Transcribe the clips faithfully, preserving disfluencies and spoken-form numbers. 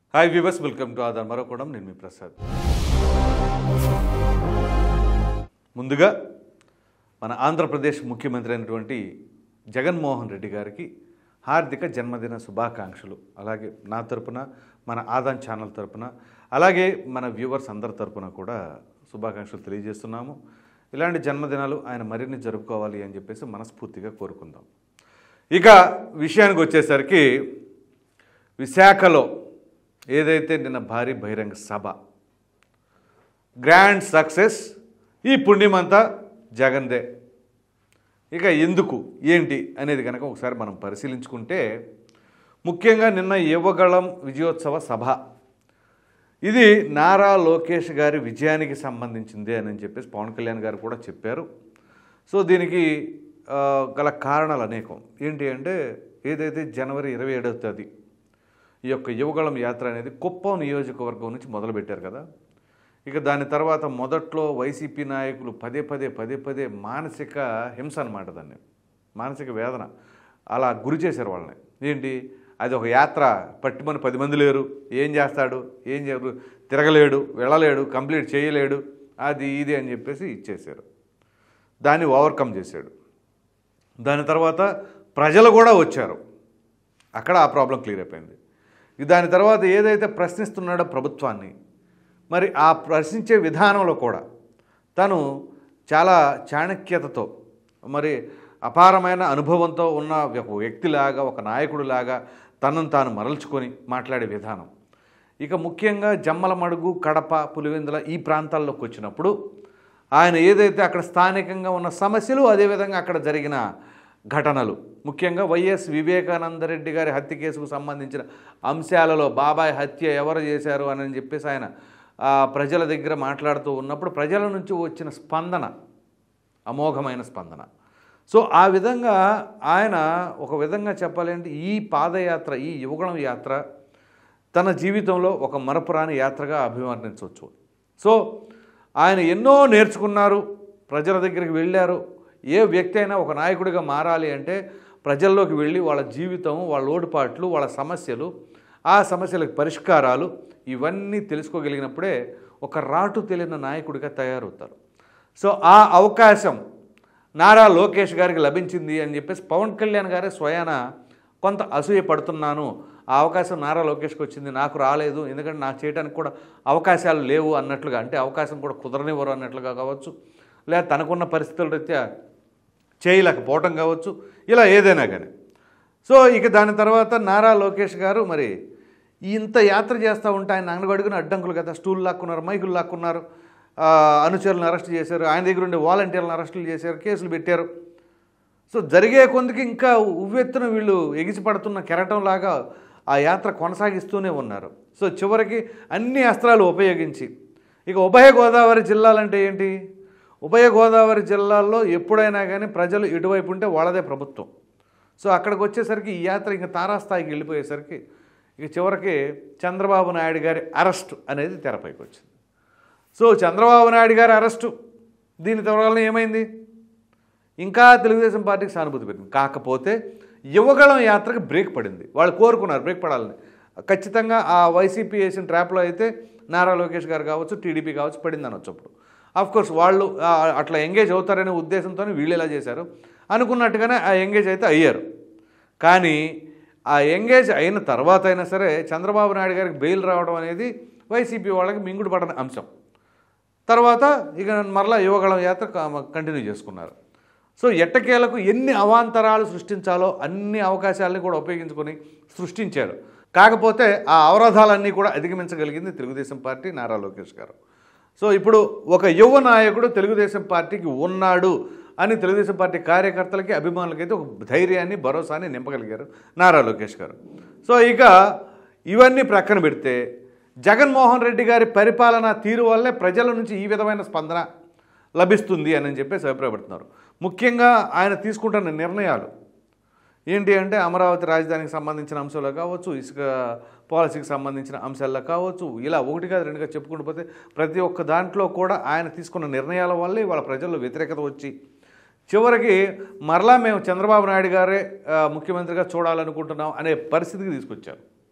Hi viewers, welcome to Aadhaar మరొకడం. నేను మీ ప్రసాద్. ముందుగా మన ఆంధ్రప్రదేశ్ ముఖ్యమంత్రి అయినటువంటి జగన్మోహన్ రెడ్డి గారికి హార్దిక జన్మదిన శుభాకాంక్షలు. అలాగే నా తరపున, మన ఆదాన్ ఛానల్ తరపున, అలాగే మన వ్యూవర్స్ అందరి తరపున కూడా శుభాకాంక్షలు తెలియజేస్తున్నాము. ఇలాంటి జన్మదినాలు ఆయన మరిన్ని జరుపుకోవాలి అని చెప్పేసి మనస్ఫూర్తిగా కోరుకుందాం. ఇక విషయానికి వచ్చేసరికి విశాఖలో ఏదైతే నిన్న భారీ బహిరంగ సభ, గ్రాండ్ సక్సెస్, ఈ పుణ్యమంతా జగన్దే. ఇక ఎందుకు ఏంటి అనేది కనుక ఒకసారి మనం పరిశీలించుకుంటే, ముఖ్యంగా నిన్న యువగళం విజయోత్సవ సభ, ఇది నారా లోకేష్ గారి విజయానికి సంబంధించింది అని చెప్పేసి పవన్ కళ్యాణ్ గారు కూడా చెప్పారు. సో దీనికి గల కారణాలు అనేకం. ఏంటి అంటే, ఏదైతే జనవరి ఇరవై ఏడవ తేదీ ఈ యొక్క యువగళం యాత్ర అనేది కుప్పం నియోజకవర్గం నుంచి మొదలుపెట్టారు కదా. ఇక దాని తర్వాత మొదట్లో వైసీపీ నాయకులు పదే పదే పదే పదే మానసిక హింస అనమాట, దాన్ని మానసిక వేదన అలా గురి చేశారు వాళ్ళని. ఏంటి, అది ఒక యాత్ర, పట్టిమని పది మంది లేరు, ఏం చేస్తాడు, ఏం చేయరు, తిరగలేడు, వెళ్ళలేడు, కంప్లీట్ చేయలేడు, అది ఇది అని చెప్పేసి ఇచ్చేశారు. దాన్ని ఓవర్కమ్ చేశాడు. దాని తర్వాత ప్రజలు కూడా వచ్చారు, అక్కడ ఆ ప్రాబ్లం క్లియర్ అయిపోయింది. దాని తర్వాత ఏదైతే ప్రశ్నిస్తున్నాడో ప్రభుత్వాన్ని, మరి ఆ ప్రశ్నించే విధానంలో కూడా తను చాలా చాణక్యతతో, మరి అపారమైన అనుభవంతో ఉన్న ఒక వ్యక్తిలాగా, ఒక నాయకుడిలాగా తనను తాను మరల్చుకొని మాట్లాడే విధానం. ఇక ముఖ్యంగా జమ్మలమడుగు, కడప, పులివెందుల ఈ ప్రాంతాల్లోకి వచ్చినప్పుడు ఆయన ఏదైతే అక్కడ స్థానికంగా ఉన్న సమస్యలు, అదేవిధంగా అక్కడ జరిగిన ఘటనలు, ముఖ్యంగా వైఎస్ వివేకానందరెడ్డి గారి హత్య కేసుకు సంబంధించిన అంశాలలో బాబాయ్ హత్య ఎవరు చేశారు అని చెప్పేసి ఆయన ప్రజల దగ్గర మాట్లాడుతూ ఉన్నప్పుడు ప్రజల నుంచి వచ్చిన స్పందన అమోఘమైన స్పందన. సో ఆ విధంగా ఆయన ఒక విధంగా చెప్పాలంటే ఈ పాదయాత్ర, ఈ యువగళం యాత్ర తన జీవితంలో ఒక మరపురాని యాత్రగా అభివర్ణించవచ్చు. సో ఆయన ఎన్నో నేర్చుకున్నారు, ప్రజల దగ్గరికి వెళ్ళారు. ఏ వ్యక్తి అయినా ఒక నాయకుడిగా మారాలి అంటే ప్రజల్లోకి వెళ్ళి వాళ్ళ జీవితం, వాళ్ళ లోటుపాట్లు, వాళ్ళ సమస్యలు, ఆ సమస్యలకు పరిష్కారాలు ఇవన్నీ తెలుసుకోగలిగినప్పుడే ఒక రాటు తెలియని నాయకుడిగా తయారవుతారు. సో ఆ అవకాశం నారా లోకేష్ గారికి లభించింది అని చెప్పేసి పవన్ కళ్యాణ్ గారే స్వయాన కొంత అసూయ పడుతున్నాను, ఆ అవకాశం నారా లోకేష్కి వచ్చింది, నాకు రాలేదు, ఎందుకంటే నాకు చేయడానికి కూడా అవకాశాలు లేవు అన్నట్లుగా, అంటే అవకాశం కూడా కుదరనివ్వరు అన్నట్లుగా కావచ్చు, లేదా తనకున్న పరిస్థితుల రీత్యా చేయలేకపోవటం కావచ్చు, ఇలా ఏదైనా కానీ. సో ఇక దాని తర్వాత నారా లోకేష్ గారు మరి ఇంత యాత్ర చేస్తూ ఉంటే ఆయన అంగడుగున అడ్డంకులు కదా, స్టూల్ లాక్కున్నారు, మైకులు లాక్కున్నారు, అనుచరులను అరెస్ట్ చేశారు, ఆయన దగ్గర ఉండే వాలంటీర్లను అరెస్టులు చేశారు, కేసులు పెట్టారు. సో జరిగే కొందికి ఇంకా ఉవ్వెత్తున వీళ్ళు ఎగిసిపడుతున్న కెరటంలాగా ఆ యాత్ర కొనసాగిస్తూనే ఉన్నారు. సో చివరికి అన్ని అస్త్రాలు ఉపయోగించి, ఇక ఉభయ గోదావరి జిల్లాలంటే ఏంటి, ఉభయ గోదావరి జిల్లాల్లో ఎప్పుడైనా కానీ ప్రజలు ఇటువైపు ఉంటే వాళ్ళదే ప్రభుత్వం. సో అక్కడికి వచ్చేసరికి ఈ యాత్ర ఇంకా తారాస్థాయికి వెళ్ళిపోయేసరికి ఇక చివరికి చంద్రబాబు నాయుడు గారి అరెస్టు అనేది తెరపైకి వచ్చింది. సో చంద్రబాబు నాయుడు గారి అరెస్టు, దీని తర్వాత ఏమైంది, ఇంకా తెలుగుదేశం పార్టీకి సానుభూతి పెరిగింది. కాకపోతే యువగళం యాత్రకు బ్రేక్ పడింది. వాళ్ళు కోరుకున్నారు బ్రేక్ పడాలని. ఖచ్చితంగా ఆ వైసీపీ వేసిన ట్రాప్లో అయితే నారా లోకేష్ గారు కావచ్చు, టీడీపీ కావచ్చు పడింది అనొచ్చు. అప్పుడు ఆఫ్కోర్స్ వాళ్ళు అట్లా ఎంగేజ్ అవుతారనే ఉద్దేశంతో వీళ్ళు ఎలా చేశారు అనుకున్నట్టుగానే ఆ ఎంగేజ్ అయితే అయ్యారు. కానీ ఆ ఎంగేజ్ అయిన తర్వాత అయినా సరే చంద్రబాబు నాయుడు గారికి బెయిల్ రావడం అనేది వైసీపీ వాళ్ళకి మింగుడు పడని అంశం. తర్వాత ఇక మరలా యువగళం యాత్ర కంటిన్యూ చేసుకున్నారు. సో ఎట్టకేలకు ఎన్ని అవాంతరాలు సృష్టించాలో అన్ని అవకాశాలని కూడా ఉపయోగించుకొని సృష్టించారు. కాకపోతే ఆ అవరోధాలన్నీ కూడా అధిగమించగలిగింది తెలుగుదేశం పార్టీ, నారా లోకేష్ గారు. సో ఇప్పుడు ఒక యువ నాయకుడు తెలుగుదేశం పార్టీకి ఉన్నాడు అని తెలుగుదేశం పార్టీ కార్యకర్తలకి, అభిమానులకైతే ఒక ధైర్యాన్ని, భరోసాని నింపగలిగారు నారా లోకేష్ గారు. సో ఇక ఇవన్నీ ప్రక్కన పెడితే జగన్మోహన్ రెడ్డి గారి పరిపాలనా తీరు వల్లే ప్రజల నుంచి ఈ విధమైన స్పందన లభిస్తుంది అని చెప్పేసి అభిప్రాయపడుతున్నారు. ముఖ్యంగా ఆయన తీసుకుంటున్న నిర్ణయాలు ఏంటి అంటే, అమరావతి రాజధానికి సంబంధించిన అంశాలు కావచ్చు, ఇసుక పాలసీకి సంబంధించిన అంశాల్లో కావచ్చు, ఇలా ఒకటిగా రెండుగా చెప్పుకుంటూ పోతే ప్రతి ఒక్క దాంట్లో కూడా ఆయన తీసుకున్న నిర్ణయాల వల్లే వాళ్ళ ప్రజల్లో వ్యతిరేకత వచ్చి చివరికి మరలా మేము చంద్రబాబు నాయుడు గారే ముఖ్యమంత్రిగా చూడాలనుకుంటున్నాం అనే పరిస్థితికి తీసుకొచ్చారు.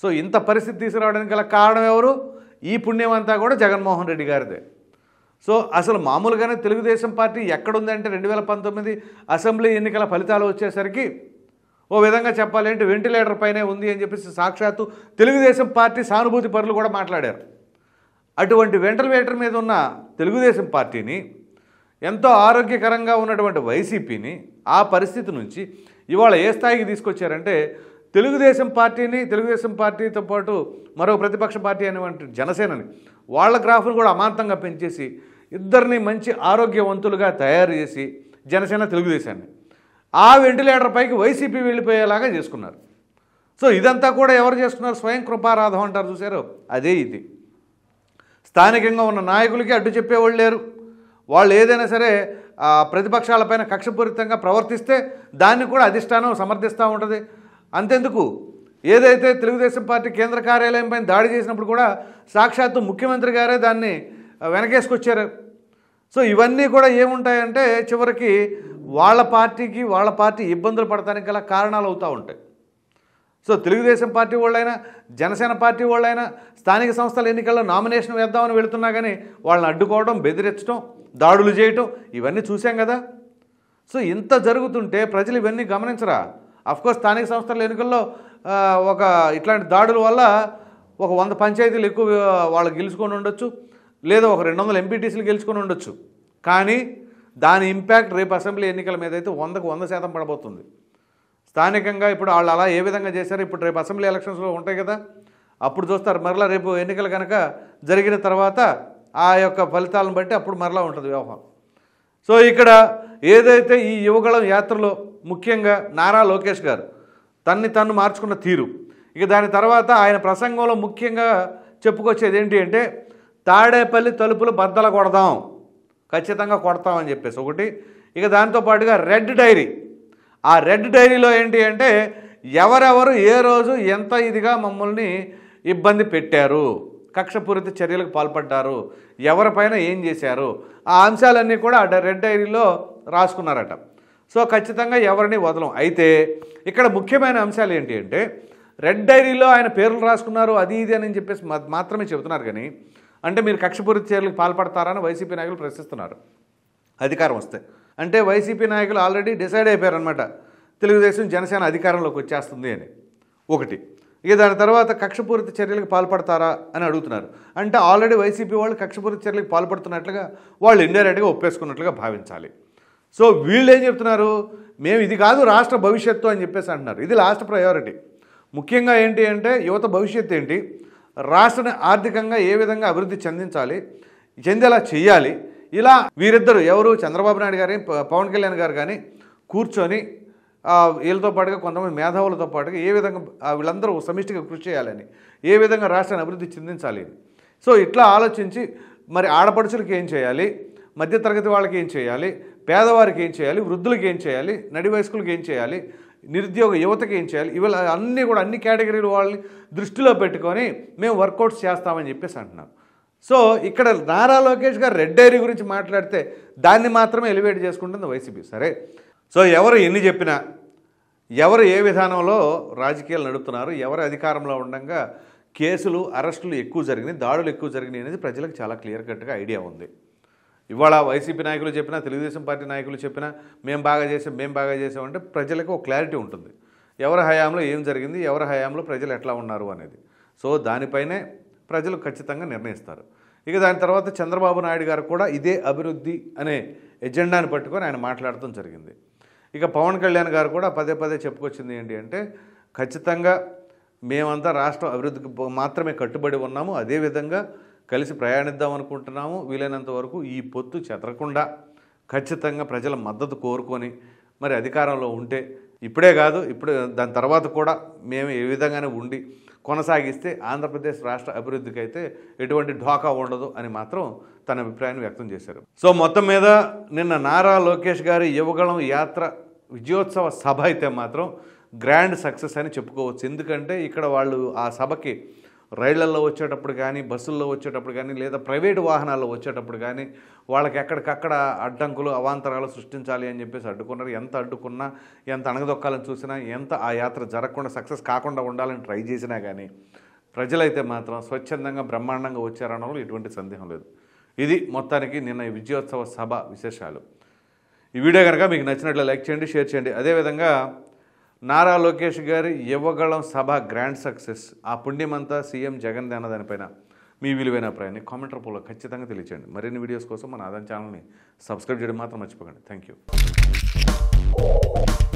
సో ఇంత పరిస్థితి తీసుకురావడానికి గల కారణం ఎవరు? ఈ పుణ్యం అంతా కూడా జగన్మోహన్ రెడ్డి గారిదే. సో అసలు మామూలుగానే తెలుగుదేశం పార్టీ ఎక్కడుందంటే రెండు వేల పంతొమ్మిది అసెంబ్లీ ఎన్నికల ఫలితాలు వచ్చేసరికి ఓ విధంగా చెప్పాలి అంటే వెంటిలేటర్ పైనే ఉంది అని చెప్పేసి సాక్షాత్తు తెలుగుదేశం పార్టీ సానుభూతి పరులు కూడా మాట్లాడారు. అటువంటి వెంటిలేటర్ మీద ఉన్న తెలుగుదేశం పార్టీని, ఎంతో ఆరోగ్యకరంగా ఉన్నటువంటి వైసీపీని ఆ పరిస్థితి నుంచి ఇవాళ ఏ స్థాయికి తీసుకొచ్చారంటే తెలుగుదేశం పార్టీని, తెలుగుదేశం పార్టీతో పాటు మరో ప్రతిపక్ష పార్టీ అనేటువంటి జనసేనని వాళ్ళ గ్రాఫ్ను కూడా అమాంతంగా పెంచేసి ఇద్దరిని మంచి ఆరోగ్యవంతులుగా తయారు చేసి జనసేన తెలుగుదేశాన్ని ఆ వెంటిలేటర్ పైకి వైసీపీ వెళ్ళిపోయేలాగా చేసుకున్నారు. సో ఇదంతా కూడా ఎవరు చేసుకున్నారు? స్వయం కృపారాధం అంటారు చూసారు, అదే ఇది. స్థానికంగా ఉన్న నాయకులకి అడ్డు చెప్పేవాళ్ళు లేరు. వాళ్ళు ఏదైనా సరే ప్రతిపక్షాలపైన కక్షపూరితంగా ప్రవర్తిస్తే దాన్ని కూడా అధిష్టానం సమర్థిస్తూ ఉంటుంది. అంతెందుకు, ఏదైతే తెలుగుదేశం పార్టీ కేంద్ర కార్యాలయం పైన దాడి చేసినప్పుడు కూడా సాక్షాత్తు ముఖ్యమంత్రి గారే దాన్ని వెనకేసుకొచ్చారు. సో ఇవన్నీ కూడా ఏముంటాయంటే చివరికి వాళ్ళ పార్టీకి వాళ్ళ పార్టీ ఇబ్బందులు పడటానికి గల కారణాలు అవుతూ ఉంటాయి. సో తెలుగుదేశం పార్టీ వాళ్ళైనా జనసేన పార్టీ వాళ్ళైనా స్థానిక సంస్థల ఎన్నికల్లో నామినేషన్ వేద్దామని వెళుతున్నా కానీ వాళ్ళని అడ్డుకోవడం, బెదిరించడం, దాడులు చేయటం ఇవన్నీ చూసాం కదా. సో ఇంత జరుగుతుంటే ప్రజలు ఇవన్నీ గమనించరా? అఫ్కోర్స్ స్థానిక సంస్థల ఎన్నికల్లో ఒక ఇట్లాంటి దాడుల వల్ల ఒక వంద పంచాయతీలు ఎక్కువ వాళ్ళు గెలుచుకొని ఉండొచ్చు, లేదా ఒక రెండు వందల ఎంపీటీసీలు గెలుచుకొని ఉండొచ్చు. కానీ దాని ఇంపాక్ట్ రేపు అసెంబ్లీ ఎన్నికల మీద అయితే వందకు వంద శాతం పడబోతుంది. స్థానికంగా ఇప్పుడు వాళ్ళు అలా ఏ విధంగా చేశారు, ఇప్పుడు రేపు అసెంబ్లీ ఎలక్షన్స్లో ఉంటాయి కదా, అప్పుడు చూస్తారు. మరలా రేపు ఎన్నికలు కనుక జరిగిన తర్వాత ఆ యొక్క ఫలితాలను బట్టి అప్పుడు మరలా ఉంటుంది వ్యవహారం. సో ఇక్కడ ఏదైతే ఈ యువగళం యాత్రలో ముఖ్యంగా నారా లోకేష్ గారు తన్ని తను మార్చుకున్న తీరు, ఇక దాని తర్వాత ఆయన ప్రసంగంలో ముఖ్యంగా చెప్పుకొచ్చేది ఏంటి అంటే తాడేపల్లి తలుపులు బద్దలు కొడదాం, ఖచ్చితంగా కొడతామని చెప్పేసి ఒకటి. ఇక దాంతో పాటుగా రెడ్ డైరీ, ఆ రెడ్ డైరీలో ఏంటి అంటే ఎవరెవరు ఏ రోజు ఎంత ఇదిగా మమ్మల్ని ఇబ్బంది పెట్టారు, కక్షపూరిత చర్యలకు పాల్పడ్డారు, ఎవరిపైన ఏం చేశారు, ఆ అంశాలన్నీ కూడా రెడ్ డైరీలో రాసుకున్నారట. సో ఖచ్చితంగా ఎవరిని వదలం. అయితే ఇక్కడ ముఖ్యమైన అంశాలు ఏంటి అంటే రెడ్ డైరీలో ఆయన పేర్లు రాసుకున్నారు అది ఇది అని చెప్పేసి మాత్రమే చెబుతున్నారు. కానీ అంటే మీరు కక్షపూరిత చర్యలకు పాల్పడతారని వైసీపీ నాయకులు ప్రశ్నిస్తున్నారు అధికారం వస్తే. అంటే వైసీపీ నాయకులు ఆల్రెడీ డిసైడ్ అయిపోయారనమాట, తెలుగుదేశం జనసేన అధికారంలోకి వచ్చేస్తుంది అని ఒకటి. ఇక దాని తర్వాత కక్షపూరిత చర్యలకు పాల్పడతారా అని అడుగుతున్నారు. అంటే ఆల్రెడీ వైసీపీ వాళ్ళు కక్షపూరిత చర్యలకు పాల్పడుతున్నట్లుగా వాళ్ళు ఇండైరెక్ట్గా ఒప్పేసుకున్నట్లుగా భావించాలి. సో వీళ్ళు ఏం చెప్తున్నారు, మేము ఇది కాదు రాష్ట్ర భవిష్యత్తు అని చెప్పేసి అంటున్నారు. ఇది లాస్ట్ ప్రయారిటీ. ముఖ్యంగా ఏంటి అంటే యువత భవిష్యత్తు ఏంటి, రాష్ట్రాన్ని ఆర్థికంగా ఏ విధంగా అభివృద్ధి చెందించాలి, చెందేలా చేయాలి. ఇలా వీరిద్దరు ఎవరు చంద్రబాబు నాయుడు గారి పవన్ కళ్యాణ్ గారు కానీ కూర్చొని వీళ్ళతో పాటుగా కొంతమంది మేధావులతో పాటుగా ఏ విధంగా వీళ్ళందరూ సమిష్టిగా కృషి చేయాలని, ఏ విధంగా రాష్ట్రాన్ని అభివృద్ధి చెందించాలి. సో ఇట్లా ఆలోచించి మరి ఆడపడుచులకి ఏం చేయాలి, మధ్యతరగతి వాళ్ళకి ఏం చేయాలి, పేదవారికి ఏం చేయాలి, వృద్ధులకి ఏం చేయాలి, నడి వయస్కులకి ఏం చేయాలి, నిరుద్యోగ యువతకి ఏం చేయాలి, ఇవాళ అన్నీ కూడా అన్ని కేటగిరీలు వాళ్ళని దృష్టిలో పెట్టుకొని మేము వర్కౌట్స్ చేస్తామని చెప్పేసి అంటున్నాం. సో ఇక్కడ నారా లోకేష్ గారు రెడ్ డైరీ గురించి మాట్లాడితే దాన్ని మాత్రమే ఎలివేట్ చేసుకుంటుంది వైసీపీ. సరే, సో ఎవరు ఎన్ని చెప్పినా, ఎవరు ఏ విధానంలో రాజకీయాలు నడుపుతున్నారు, ఎవరు అధికారంలో ఉండగా కేసులు అరెస్టులు ఎక్కువ జరిగినాయి, దాడులు ఎక్కువ జరిగినాయి అనేది ప్రజలకు చాలా క్లియర్ కట్గా ఐడియా ఉంది. ఇవాళ వైసీపీ నాయకులు చెప్పినా, తెలుగుదేశం పార్టీ నాయకులు చెప్పినా మేము బాగా చేసాం మేము బాగా చేసామంటే ప్రజలకు ఒక క్లారిటీ ఉంటుంది, ఎవరి హయాంలో ఏం జరిగింది, ఎవరి హయాంలో ప్రజలు ఎట్లా ఉన్నారు అనేది. సో దానిపైనే ప్రజలు ఖచ్చితంగా నిర్ణయిస్తారు. ఇక దాని తర్వాత చంద్రబాబు నాయుడు గారు కూడా ఇదే అభివృద్ధి అనే ఎజెండాని పట్టుకొని ఆయన మాట్లాడటం జరిగింది. ఇక పవన్ కళ్యాణ్ గారు కూడా పదే పదే చెప్పుకొచ్చింది ఏంటి అంటే ఖచ్చితంగా మేమంతా రాష్ట్ర అభివృద్ధికి మాత్రమే కట్టుబడి ఉన్నాము, అదేవిధంగా కలిసి ప్రయాణిద్దాం అనుకుంటున్నాము, వీలైనంత వరకు ఈ పొత్తు చెదరకుండా ఖచ్చితంగా ప్రజల మద్దతు కోరుకొని మరి అధికారంలో ఉంటే ఇప్పుడే కాదు ఇప్పుడు దాని తర్వాత కూడా మేము ఏ విధంగానే ఉండి కొనసాగిస్తే ఆంధ్రప్రదేశ్ రాష్ట్ర అభివృద్ధికి అయితే ఎటువంటి ఢోకా ఉండదు అని మాత్రం తన అభిప్రాయాన్ని వ్యక్తం చేశారు. సో మొత్తం మీద నిన్న నారా లోకేష్ గారి యువగళం యాత్ర విజయోత్సవ సభ అయితే మాత్రం గ్రాండ్ సక్సెస్ అని చెప్పుకోవచ్చు. ఎందుకంటే ఇక్కడ వాళ్ళు ఆ సభకి రైళ్లల్లో వచ్చేటప్పుడు కానీ బస్సుల్లో వచ్చేటప్పుడు కానీ లేదా ప్రైవేటు వాహనాల్లో వచ్చేటప్పుడు కానీ వాళ్ళకి ఎక్కడికక్కడ అడ్డంకులు అవాంతరాలు సృష్టించాలి అని చెప్పేసి అడ్డుకున్నారు. ఎంత అడ్డుకున్నా, ఎంత అణగదొక్కాలని చూసినా, ఎంత ఆ యాత్ర జరగకుండా సక్సెస్ కాకుండా ఉండాలని ట్రై చేసినా కానీ ప్రజలైతే మాత్రం స్వచ్ఛందంగా బ్రహ్మాండంగా వచ్చారనడంలో ఎటువంటి సందేహం లేదు. ఇది మొత్తానికి నిన్న ఈ విజయోత్సవ సభ విశేషాలు. ఈ వీడియో కనుక మీకు నచ్చినట్లు లైక్ చేయండి, షేర్ చేయండి. అదేవిధంగా నారా లోకేష్ గారి యువగళం సభ గ్రాండ్ సక్సెస్, ఆ పుణ్యమంతా సీఎం జగన్ అన్న దానిపైన మీ విలువైన అభిప్రాయాన్ని కామెంట్ రూపంలో ఖచ్చితంగా తెలియచేయండి. మరిన్ని వీడియోస్ కోసం మన ఆదాన్ ఛానల్ని సబ్స్క్రైబ్ చేయడం మాత్రం మర్చిపోకండి. Thank you.